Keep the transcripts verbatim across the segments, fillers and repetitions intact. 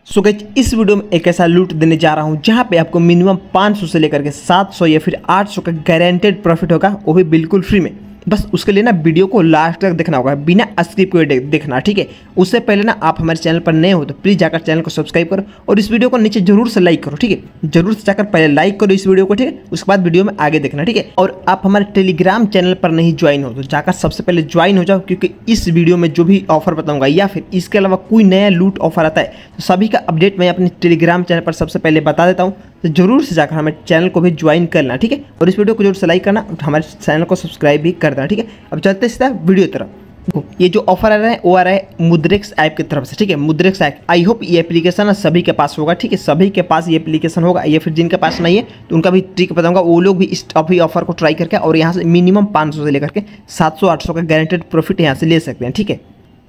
So guys इस video में एक ऐसा लूट देने जा रहा हूं जहां पे आपको मिनिमम पाँच सौ से लेकर के सात सौ या फिर आठ सौ का गारंटेड प्रॉफिट होगा, वो भी बिल्कुल फ्री में। बस उसके लिए ना वीडियो को लास्ट तक देखना होगा, बिना स्किप किए देखना, ठीक है। उससे पहले ना आप हमारे चैनल पर नए हो तो प्लीज़ जाकर चैनल को सब्सक्राइब करो और इस वीडियो को नीचे जरूर से लाइक करो, ठीक है। जरूर से जाकर पहले लाइक करो इस वीडियो को, ठीक है। उसके बाद वीडियो में आगे देखना, ठीक है। और आप हमारे टेलीग्राम चैनल पर नहीं ज्वाइन हो तो जाकर सबसे पहले ज्वाइन हो जाओ, क्योंकि इस वीडियो में जो भी ऑफर बताऊंगा या फिर इसके अलावा कोई नया लूट ऑफर आता है तो सभी का अपडेट मैं अपने टेलीग्राम चैनल पर सबसे पहले बता देता हूँ। तो जरूर से जाकर हमारे चैनल को भी ज्वाइन करना, ठीक है। और इस वीडियो को जरूर से लाइक करना और हमारे चैनल को सब्सक्राइब भी कर देना, ठीक है। अब चलते सीधा वीडियो तरफ। ये जो ऑफर आ रहा है वो आ रहा है मुद्रेक्स ऐप की तरफ से, ठीक है। मुद्रेक्स ऐप, आई होप ये एप्लीकेशन सभी के पास होगा, ठीक है। सभी के पास ये एप्लीकेशन होगा, या फिर जिनके पास नहीं है तो उनका भी ट्रिक बताऊंगा, वो लोग भी इस अभी ऑफर को ट्राई करके और यहाँ से मिनिमम पाँच सौ से लेकर के सात सौ आठ सौ का गारंटेड प्रॉफिट यहाँ से ले सकते हैं, ठीक है।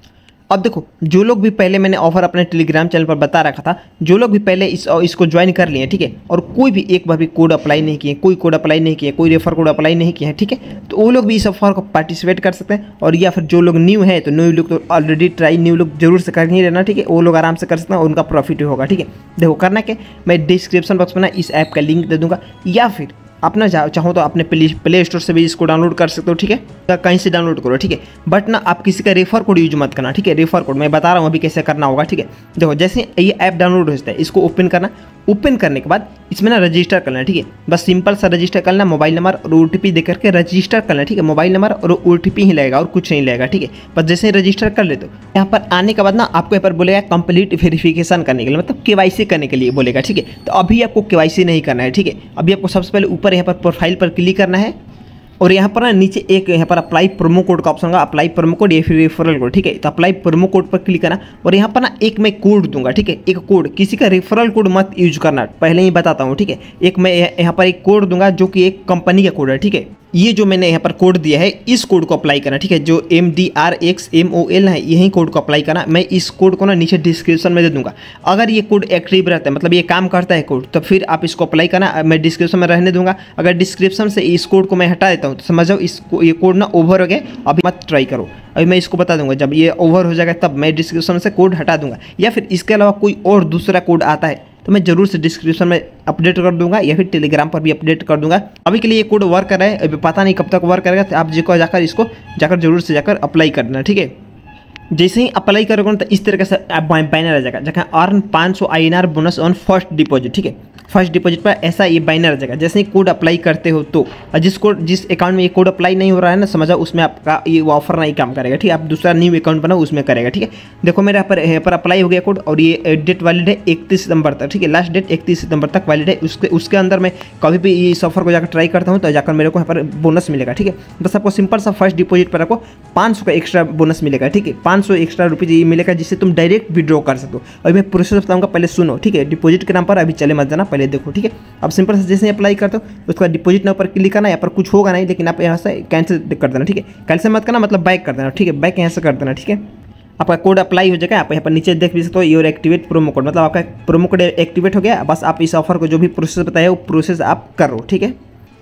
अब देखो, जो लोग भी पहले मैंने ऑफर अपने टेलीग्राम चैनल पर बता रखा था, जो लोग भी पहले इस इसको ज्वाइन कर लिए, ठीक है, और कोई भी एक बार भी कोड अप्लाई नहीं किए, कोई कोड अप्लाई नहीं किया, कोई रेफर कोड अप्लाई नहीं किया है, ठीक है, तो वो लोग भी इस ऑफर को पार्टिसिपेट कर सकते हैं। और या फिर जो लोग न्यू है तो न्यू लोग तो ऑलरेडी ट्राई न्यू लोग जरूर से कर ही रहना, ठीक है। वो लोग आराम से कर सकते हैं और उनका प्रॉफिट होगा, ठीक है। देखो करना क्या, मैं डिस्क्रिप्शन बॉक्स में ना इस ऐप का लिंक दे दूंगा, या फिर अपना चाहो तो अपने प्ले प्ले स्टोर से भी इसको डाउनलोड कर सकते हो, ठीक है। कहीं से डाउनलोड करो, ठीक है। बट ना आप किसी का रेफर कोड यूज मत करना, ठीक है। रेफर कोड मैं बता रहा हूँ अभी कैसे करना होगा, ठीक है। देखो जैसे ये ऐप डाउनलोड होता है, इसको ओपन करना, ओपन करने के बाद इसमें ना रजिस्टर करना है, ठीक है। बस सिंपल सा रजिस्टर करना, मोबाइल नंबर और ओ टी पी दे करके रजिस्टर करना है, ठीक है। मोबाइल नंबर और ओ टी पी ही लगेगा और कुछ नहीं लगेगा, ठीक है। बस जैसे ही रजिस्टर कर ले तो यहाँ पर आने के बाद ना आपको यहाँ पर बोलेगा कंप्लीट वेरिफिकेशन करने के लिए, मतलब केवाईसी करने के लिए बोलेगा, ठीक है। तो अभी आपको केवाईसी नहीं करना है, ठीक है। अभी आपको सबसे पहले ऊपर यहाँ पर प्रोफाइल पर क्लिक करना है और यहाँ पर ना नीचे एक यहाँ पर अप्लाई प्रोमो कोड का ऑप्शन होगा, अप्लाई प्रोमो कोड या फिर रेफरल कोड, ठीक है। तो अप्लाई प्रोमो कोड पर क्लिक करना और यहाँ पर ना एक मैं कोड दूंगा, ठीक है। एक कोड, किसी का रेफरल कोड मत यूज करना, पहले ही बताता हूँ, ठीक है। एक मैं यहाँ पर एक कोड दूंगा जो कि एक कंपनी का कोड है, ठीक है। ये जो मैंने यहाँ पर कोड दिया है इस कोड को अप्लाई करना, ठीक है। जो M D R X M O L है यही कोड को अप्लाई करना। मैं इस कोड को ना नीचे डिस्क्रिप्शन में दे दूंगा। अगर ये कोड एक्टिव रहता है, मतलब ये काम करता है कोड, तो फिर आप इसको अप्लाई करना। मैं डिस्क्रिप्शन में रहने दूंगा। अगर डिस्क्रिप्शन से इस कोड को मैं हटा देता हूँ तो समझ जाओ इस ये कोड ना ओवर हो गया, अभी मत ट्राई करो। अभी मैं इसको बता दूंगा, जब ये ओवर हो जाएगा तब मैं डिस्क्रिप्शन से कोड हटा दूंगा, या फिर इसके अलावा कोई और दूसरा कोड आता है तो मैं जरूर से डिस्क्रिप्शन में अपडेट कर दूंगा, या फिर टेलीग्राम पर भी अपडेट कर दूंगा। अभी के लिए ये कोड वर्क कर रहा है, अभी पता नहीं कब तक वर्क करेगा, तो आप जो जाकर इसको जाकर जरूर से जाकर अप्लाई कर देना, ठीक है। जैसे ही अप्लाई करोगे तो इस तरीके से बैनर आ जाएगा, जहाँ अर्न पाँच सौ I N R bonus on first deposit, ठीक है। फर्स्ट डिपॉजिट पर ऐसा ये बैनर आ जाएगा। जैसे ही कोड अप्लाई करते हो तो जिस कोड जिस अकाउंट में ये कोड अप्लाई नहीं हो रहा है ना, समझो उसमें आपका ये ऑफर नहीं काम करेगा, ठीक है। आप दूसरा न्यू अकाउंट बनाओ उसमें करेगा, ठीक है। देखो मेरे यहाँ पर यहाँ पर अप्लाई हो गया कोड और ये डेट वैलिड है इकतीस सितंबर तक, ठीक है। लास्ट डेट इकतीस सितंबर तक वैलिड है। उसके उसके अंदर मैं कभी भी इस ऑफर को जाकर ट्राई करता हूँ तो जाकर मेरे को यहाँ पर बोनस मिलेगा, ठीक है। बस आपको सिंपल सा फर्स्ट डिपॉजिट पर आपको पाँच सौ का एक्स्ट्रा बोनस मिलेगा, ठीक है। पाँच सौ एक्स्ट्रा रुपीज़ ये मिलेगा जिससे तुम डायरेक्ट विड्रॉ कर सकते हो। अभी मैं प्रोसेस बताऊँगा, पहले सुनो, ठीक है। डिपॉजिट के नाम पर अभी चले मत जाना, पहले देखो, ठीक है। अब सिंपल से जैसे अप्लाई करते हो उसके बाद डिपॉजिट नाउ पर क्लिक करना। यहाँ पर कुछ होगा नहीं, लेकिन आप यहाँ से कैंसिल कर देना, ठीक है। कैंसिल मत करना, मतलब बैक कर देना, ठीक है। बैक यहाँ से कर देना, ठीक है। आपका कोड अप्लाई हो जाएगा। आप यहाँ पर नीचे देख भी सकते हो योर एक्टिवेट प्रोमो कोड, मतलब आपका प्रोमो कोड एक्टिवेट हो गया। बस आप इस ऑफर को जो भी प्रोसेस बताया वो प्रोसेस आप करो, ठीक है।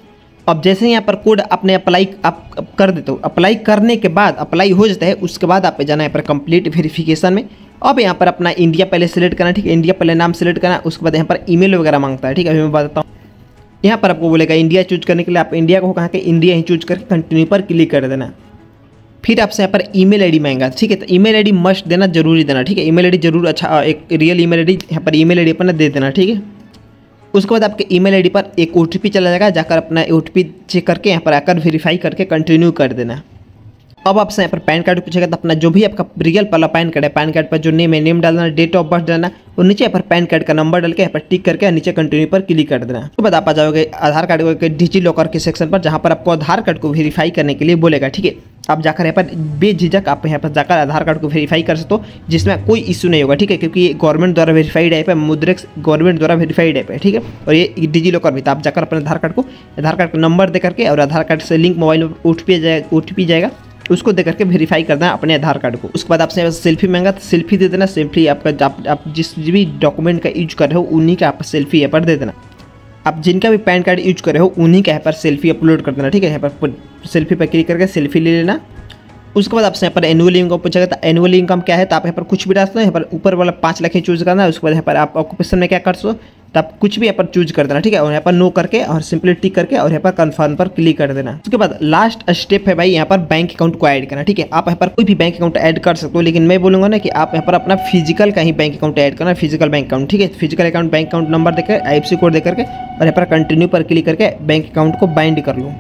अब जैसे ही यहाँ पर कोड आपने अप्लाई आप कर देते हो, अप्लाई करने के बाद अप्लाई हो जाता है, उसके बाद आप जाना है पर कंप्लीट वेरिफिकेशन में। अब यहाँ पर अपना इंडिया पहले सेलेक्ट करना, ठीक है। इंडिया पहले नाम सेलेक्ट करना, उसके बाद यहाँ पर ईमेल वगैरह मांगता है, ठीक है। अभी मैं बताता हूँ, यहाँ पर आपको बोलेगा इंडिया चूज करने के लिए, आप इंडिया को कहाँ के इंडिया ही चूज करके कंटिन्यू पर क्लिक कर देना। फिर आपसे यहाँ पर ईमेल आईडी मांगेगा, ठीक है। तो ईमेल आईडी मस्ट देना, जरूरी देना, ठीक है। ईमेल आईडी जरूर, अच्छा एक रियल ईमेल आईडी यहाँ पर ईमेल आईडी अपना दे देना, ठीक है। उसके बाद आपके ईमेल आईडी पर एक ओटीपी चला जाएगा, जाकर अपना ओटीपी चेक करके यहाँ पर आकर वेरीफाई करके कंटिन्यू कर देना। अब आपसे यहाँ पर पैन कार्ड पूछेगा, तो अपना जो भी आपका रियल वाला पैन कार्ड है, पैन कार्ड पर जो नेम है नेम डालना, डेट ऑफ बर्थ डालना और नीचे यहाँ पर पैन कार्ड का नंबर डाल के यहाँ पर टिक करके नीचे कंटिन्यू पर क्लिक कर देना। उसके बाद आप आ जाओगे आधार कार्ड के डिजी लॉकर के सेक्शन पर, जहाँ पर आपको आधार कार्ड को वेरीफाई करने के लिए बोलेगा, ठीक है। आप जाकर यहाँ पर बेझिझक आप यहाँ पर जाकर आधार कार्ड को वेरीफाई कर सकते हो, जिसमें कोई इशू नहीं होगा, ठीक है। क्योंकि ये गवर्नमेंट द्वारा वेरीफाइड ऐप है, मुद्रेक्स गवर्नमेंट द्वारा वेरीफाइड ऐप है, ठीक है। और ये डिजी लॉकर भी, तो आप जाकर अपने आधार कार्ड को आधार कार्ड का नंबर दे करके और आधार कार्ड से लिंक मोबाइल में ओ टी पी जाएगा ओ टी पी जाएगा उसको दे करके वेरीफाई करना है अपने आधार कार्ड को। उसके बाद आपसे सेल्फी मांगा तो सेल्फी दे देना। सेल्फी आपका आप, आप जिस भी डॉक्यूमेंट का यूज कर रहे हो उन्हीं का आप सेल्फी यहाँ पर दे देना। आप जिनका भी पैन कार्ड यूज कर रहे हो उन्हीं का यहाँ पर सेल्फी अपलोड कर देना, ठीक है। यहाँ पर सेल्फी पर क्लिक करके सेल्फी ले लेना। उसके बाद आपसे यहाँ पर एनुअल इनकम पूछेगा, तो एनुअल इनकम क्या है, तो आप यहाँ पर कुछ भी डाल सकते हो। यहाँ पर ऊपर वाला पाँच लाख ही चूज करना है। उसके बाद यहाँ पर आप ऑक्यूपेशन में क्या कर सकते हो, तो आप कुछ भी यहाँ पर चूज कर देना, ठीक है। और यहाँ पर नो करके और सिंपली टिक करके और यहाँ पर कन्फर्म पर क्लिक कर देना। उसके बाद लास्ट स्टेप है भाई यहाँ पर बैंक अकाउंट को ऐड करना, ठीक है। आप यहाँ पर कोई भी बैंक अकाउंट ऐड कर सकते हो, लेकिन मैं बोलूँगा ना कि आप यहाँ पर अपना फिजिकल का ही बैंक अकाउंट ऐड करना, फिजिकल बैंक अकाउंट, ठीक है। Physical account bank account number देकर आई एफ सी कोड देकर के और यहाँ पर कंटिन्यू पर क्लिक करके बैंक अकाउंट को बाइंड कर लो।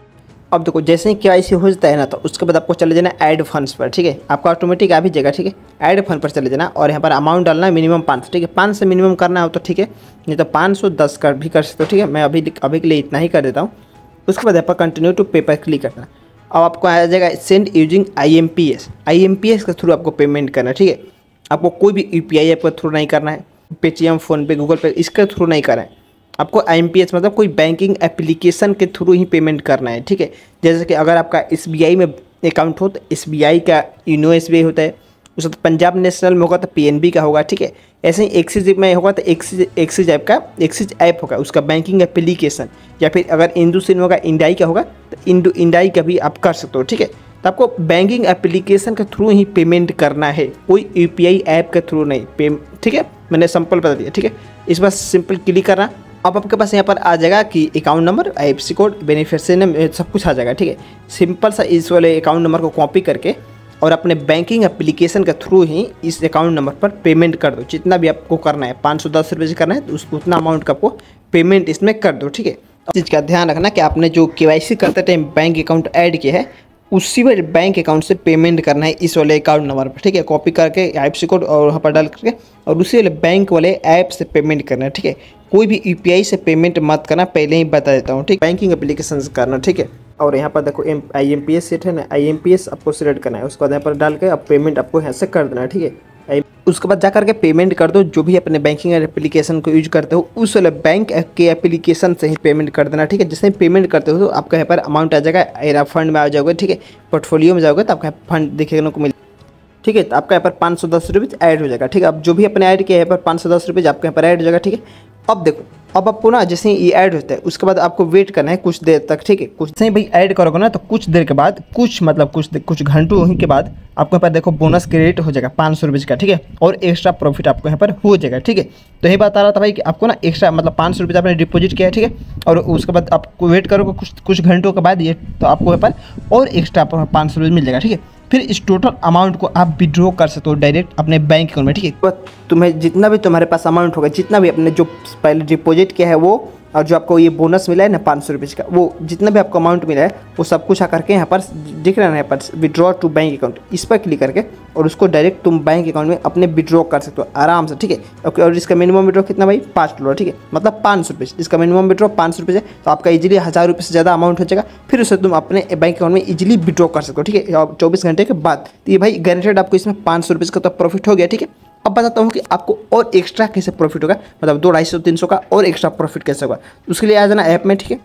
अब देखो जैसे ही के वाई सी हो जाता है ना, तो उसके बाद आपको चले जाना ऐड फंड्स पर, ठीक है। आपका ऑटोमेटिक आ भी जाएगा, ठीक है। ऐड फंड पर चले जाना और यहाँ पर अमाउंट डालना है मिनिमम पाँच सौ, ठीक है। पाँच से मिनिमम करना हो तो ठीक है, नहीं तो पाँच सौ दस कर भी कर सकते हो, ठीक है। मैं अभी अभी के लिए इतना ही कर देता हूँ। उसके बाद यहाँ पर कंटिन्यू टू पे पर क्लिक करना। अब आपको आ जाएगा send using I M P S, I M P S के थ्रू आपको पेमेंट करना है, ठीक है। आपको कोई भी यू पी आई ऐप के थ्रू नहीं करना है, पेटीएम, फ़ोनपे, गूगल पे, इसके थ्रू नहीं करना है। आपको आई एम पी एस मतलब कोई बैंकिंग एप्लीकेशन के थ्रू ही पेमेंट करना है, ठीक है। जैसे कि अगर आपका एस बी आई में अकाउंट हो तो एस बी आई का यूनो एस बी आई होता है, उसके बाद पंजाब नेशनल में होगा तो पी एन बी का होगा, ठीक है। ऐसे ही एक्सिस में होगा तो एक्सिस एक्सिस ऐप का एक्सिस ऐप होगा उसका बैंकिंग एप्लीकेशन, या फिर अगर इंडू सिन होगा इंडाई का होगा तो इंडू इंडाई का भी आप कर सकते हो, ठीक है। तो आपको बैंकिंग एप्लीकेशन के थ्रू ही पेमेंट करना है, कोई यू पी आई ऐप के थ्रू नहीं, पे ठीक है। मैंने सिंपल बता दिया, ठीक है। इस बार सिंपल क्लिक करना। अब आपके पास यहाँ पर आ जाएगा कि account number, I F C code, beneficiary name, सब कुछ आ जाएगा, ठीक है। सिंपल सा इस वाले अकाउंट नंबर को कॉपी करके और अपने बैंकिंग एप्लीकेशन के थ्रू ही इस अकाउंट नंबर पर पेमेंट कर दो। जितना भी आपको करना है, पाँच सौ दस रुपये से करना है तो उसको उतना अमाउंट का आपको पेमेंट इसमें कर दो, ठीक है। इस चीज़ का ध्यान रखना कि आपने जो के वाई सी करते टाइम बैंक अकाउंट ऐड किया है उसी वाले बैंक अकाउंट से पेमेंट करना है इस वाले अकाउंट नंबर पर, ठीक है। कॉपी करके आई एफ सी कोड और वहाँ पर डाल करके और उसी वाले बैंक वाले ऐप से पेमेंट करना है, ठीक है। कोई भी यू पी आई से पेमेंट मत करना, पहले ही बता देता हूँ, ठीक। बैंकिंग एप्लीकेशन से करना, ठीक है। और यहाँ पर देखो M I M P S set है ना, आई एम पी एस आपको सिलेक्ट करना है। उसके बाद यहाँ पर डाल के अब पेमेंट आपको यहाँ से कर देना है, ठीक है। उसके बाद जा करके पेमेंट कर दो। जो भी अपने बैंकिंग एप्लीकेशन को यूज करते हो उस वाले बैंक के एप्लीकेशन से ही पेमेंट कर देना, ठीक है। जैसे ही पेमेंट करते हो तो आपका यहाँ पर अमाउंट आ जाएगा, एरा फंड में आ जाओगे, ठीक है। पोर्टफोलियो में जाओगे तो आपका फंड देखने को मिलेगा, ठीक है। तो आपका यहाँ पर पाँच सौ दस रुपये ऐड हो जाएगा, ठीक है। अब जो भी अपने ऐड किया यहाँ पर पाँच सौ दस रुपये आपके यहाँ पर ऐड हो जाएगा, ठीक है। अब देखो अब आपको ना जैसे ही ये ऐड होता है उसके बाद आपको वेट करना है कुछ देर तक, ठीक है। कुछ से भाई ऐड करोगे ना तो कुछ देर के बाद, कुछ मतलब कुछ कुछ घंटों के बाद आपको यहाँ पर देखो बोनस क्रेडिट हो जाएगा पाँच सौ रुपये का, ठीक है। और एक्स्ट्रा प्रॉफिट आपको यहाँ पर हो जाएगा, ठीक है। तो यही बता रहा था भाई कि आपको ना एक्स्ट्रा मतलब पाँच सौ रुपये आपने डिपॉजिट किया है, ठीक है। और उसके बाद आपको वेट करोगे कुछ कुछ घंटों के बाद ये तो आपको यहाँ पर और एक्स्ट्रा पाँच सौ रुपये मिल जाएगा, ठीक है। फिर इस टोटल अमाउंट को आप विड्रॉ कर सकते हो डायरेक्ट अपने बैंक अकाउंट में, ठीक है। तो तुम्हें जितना भी तुम्हारे पास अमाउंट होगा, जितना भी अपने जो पहले डिपॉजिट किया है वो, और जो आपको ये बोनस मिला है ना पाँच सौ रुपये का, वो जितना भी आपको अमाउंट मिला है वो सब कुछ आकर के यहाँ पर दिख रहा है, यहाँ पर विड्रॉ टू बैंक अकाउंट, इस पर क्लिक करके और उसको डायरेक्ट तुम बैंक अकाउंट में अपने विड्रॉ कर सकते हो आराम से, ठीक है। ओके, और इसका मिनिमम विड्रॉ कितना भाई, पाँच डॉलर, ठीक है। मतलब पाँच सौ रुपये, इसका मिनिमम विड्रॉ पाँच सौ रुपये है, तो आपका इजीली हज़ार रुपये से ज़्यादा अमाउंट हो जाएगा। फिर उसे तुम अपने बैंक अकाउंट में इजीली विड्रॉ कर सकते हो, ठीक है, चौबीस घंटे के बाद। तो ये भाई गारंटेड आपको इसमें पाँच सौ रुपये का तो प्रॉफिट हो गया, ठीक है। अब बताता हूँ कि आपको और एक्स्ट्रा कैसे प्रॉफिट होगा, मतलब दो ढाई सौ तीन सौ का और एक्स्ट्रा प्रॉफिट कैसे होगा। उसके लिए आ जाना ऐप में, ठीक है।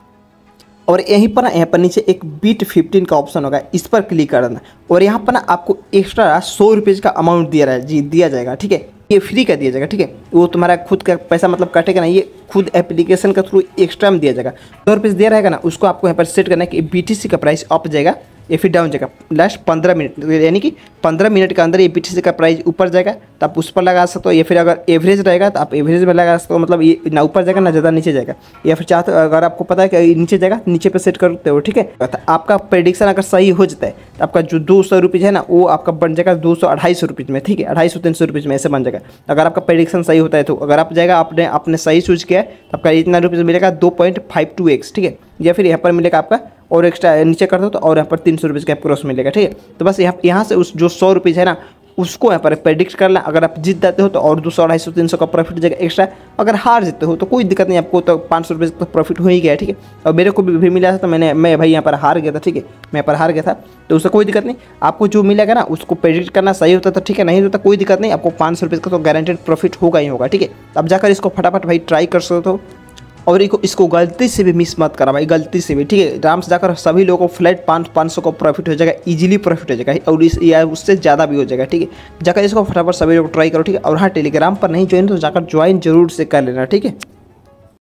और यहीं पर ना यहाँ पर नीचे एक बीट फिफ्टीन का ऑप्शन होगा, इस पर क्लिक कर देना। और यहाँ पर ना आपको एक्स्ट्रा सौ रुपये का अमाउंट दिया रहा है जी दिया जाएगा, ठीक है। ये फ्री का दिया जाएगा, ठीक है। वो तुम्हारा खुद का पैसा मतलब कटेगा ना, ये खुद एप्लीकेशन के थ्रू एक्स्ट्रा में दिया जाएगा। सौ रुपये दिया रहेगा ना, उसको आपको यहाँ पर सेट करना है कि बी टी सी का प्राइस अप जाएगा या फिर डाउन जाएगा लास्ट पंद्रह मिनट, यानी कि पंद्रह मिनट के अंदर ये बी टी सी का प्राइस ऊपर जाएगा तो आप उस पर लगा सकते हो, या फिर अगर एवरेज रहेगा तो आप एवरेज में लगा सकते हो, मतलब ये ना ऊपर जाएगा ना ज़्यादा नीचे जाएगा। या फिर चाहते अगर आपको पता है कि नीचे जाएगा नीचे पे सेट करते हो, ठीक है। तो आपका प्रेडिक्शन अगर सही हो जाता है तो आपका जो दो सौ रुपये है ना वो आपका बन जाएगा दो सौ अढ़ाई सौ रुपये में, ठीक है। अढ़ाई सौ तीन सौ रुपये में ऐसे बन जाएगा अगर आपका प्रेडिक्शन सही होता है। तो अगर आप जाएगा आपने आपने सही चूज किया है तो आपका इतना रुपये मिलेगा दो पॉइंट फाइव टू एक्स, ठीक है। या फिर यहाँ पर मिलेगा आपका और एक्स्ट्रा नीचे कर दो तो और यहाँ पर तीन सौ रुपये का क्रॉस मिलेगा, ठीक है। तो बस यहाँ यहाँ से उस जो सौ रुपये है ना उसको यहाँ पर प्रेडिक्ट करना। अगर आप जीत जाते हो तो और दो सौ अढ़ाई सौ तीन सौ का प्रॉफिट हो जाएगा एक्स्ट्रा। अगर हार जाते हो तो कोई दिक्कत नहीं, आपको तो पाँच सौ रुपये का प्रॉफिट हो ही गया, ठीक है। और मेरे को भी, भी मिला था तो मैंने मैं भाई यहाँ पर हार गया था, ठीक है। मैं यहाँ पर हार गया था तो उससे कोई दिक्कत नहीं, आपको जो मिलेगा ना उसको प्रेडिक्ट करना सही होता तो ठीक है, नहीं होता कोई दिक्कत नहीं, आपको पाँच सौ रुपये का तो गारंटेड प्रॉफिट होगा ही होगा, ठीक है। अब जाकर इसको फटाफट भाई ट्राई कर सकते हो और इसको इसको गलती से भी मिस मत करा भाई, गलती से भी, ठीक है। आराम से जाकर सभी लोगों को फ्लैट पाँच पाँच सौ का प्रॉफिट हो जाएगा, इजीली प्रॉफिट हो जाएगा और इस या उससे ज़्यादा भी हो जाएगा, ठीक है। जाकर इसको फटाफट सभी लोग ट्राई करो, ठीक है। और हाँ टेलीग्राम पर नहीं ज्वाइन तो जाकर ज्वाइन जरूर से कर लेना, ठीक है।